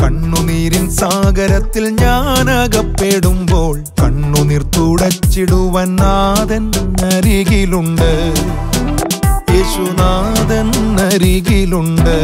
കണ്ണുനീരിൻ സാഗരത്തിൽ ഞാൻ അകപ്പെടുമ്പോൾ കണ്ണുനീർ തുടച്ചിടുവാൻ നാഥൻ അരികിലുണ്ട്. യേശുനാഥൻ അരികിലുണ്ട്.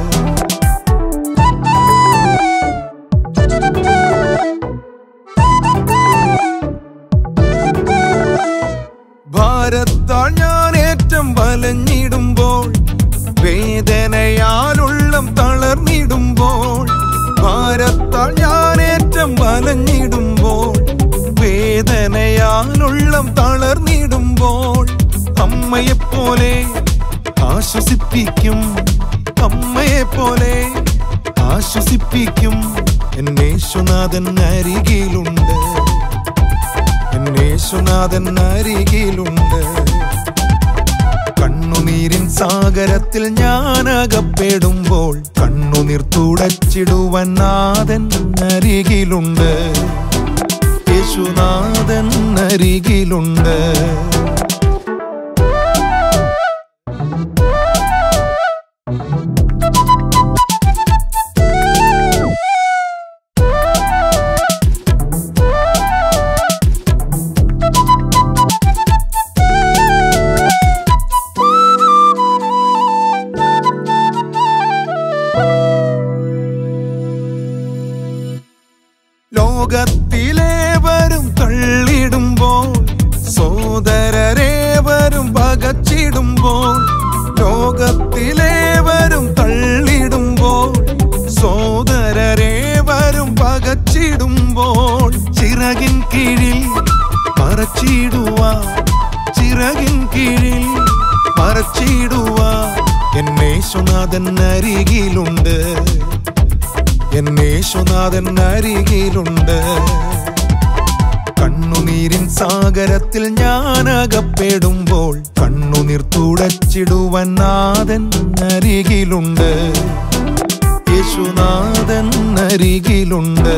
ഭാരത്താൽ ഞാൻ ഏറ്റം വലഞ്ഞിടുമ്പോൾ വേദനയാലുള്ളം തളർന്നിടുമ്പോൾ ഭാരത്താൽ ഞാൻ ഏറ്റം വലഞ്ഞിടുമ്പോൾ വേദനയാലുള്ളം തളർന്നിടുമ്പോൾ അമ്മയെപ്പോലെ ആശ്വസിപ്പിക്കും, അമ്മയെപ്പോലെ ആശ്വസിപ്പിക്കും എന്നെ യേശുനാഥൻ അരികിലുണ്ട്. എന്നെ യേശുനാഥൻ അരികിലുണ്ട്. കണ്ണുനീരിൻ സാഗരത്തിൽ ഞാൻ അകപ്പെടുമ്പോൾ കണ്ണുനീർ തുടച്ചിടുവാൻ നാഥൻ അരികിലുണ്ട്. യേശുനാഥൻ അരികിലുണ്ട്. ലോകത്തിലേവരും തള്ളിടുമ്പോൾ സോദരരേവരും പകച്ചിടുമ്പോൾ ലോകത്തിലേവരും തള്ളിടുമ്പോൾ സോദരരേവരും പകച്ചിടുമ്പോൾ ചിറകിൻ കീഴിൽ മറച്ചിടുവാൻ, ചിറകിൻ കീഴിൽ മറച്ചിടുവാൻ എന്നെ യേശുനാഥൻ അരികിലുണ്ട്. എന്നെ യേശുനാഥൻ അരികിലുണ്ട്. കണ്ണുനീരിൻ സാഗരത്തിൽ ഞാൻ അകപ്പെടുമ്പോൾ കണ്ണുനീർ തുടച്ചിടുവാൻ നാഥൻ അരികിലുണ്ട്. യേശുനാഥൻ അരികിലുണ്ട്.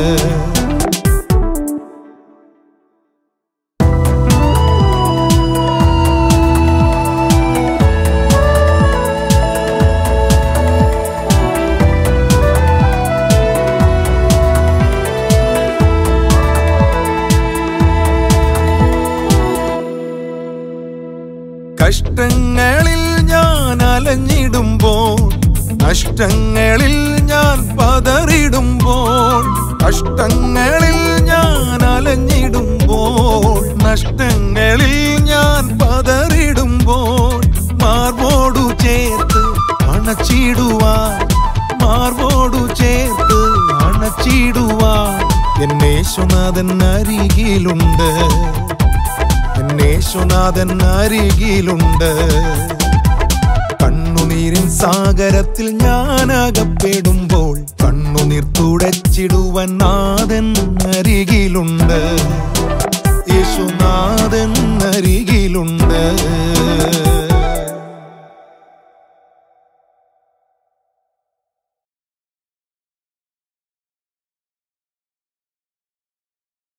കഷ്ടങ്ങളിൽ ഞാൻ അലഞ്ഞിടുമ്പോൾ നഷ്ടങ്ങളിൽ ഞാൻ പതറിടുമ്പോൾ കഷ്ടങ്ങളിൽ ഞാൻ അലഞ്ഞിടുമ്പോൾ നഷ്ടങ്ങളിൽ ഞാൻ പതറിടുമ്പോൾ മാർവോടു ചേർത്ത് അണച്ചിടുവാൻ, മാർവോടു ചേർത്ത് അണച്ചിടുവാൻ എന്നെ യേശുനാഥൻ അരികിലുണ്ട്. എന്നെ യേശുനാഥൻ അരികിലുണ്ട്. കണ്ണുനീരിൻ സാഗരത്തിൽ ഞാൻ അകപ്പെടുമ്പോൾ കണ്ണുനീർ തുടച്ചിടുവാൻ നാഥൻ അരികിലുണ്ട്. യേശുനാഥൻ അരികിലുണ്ട്.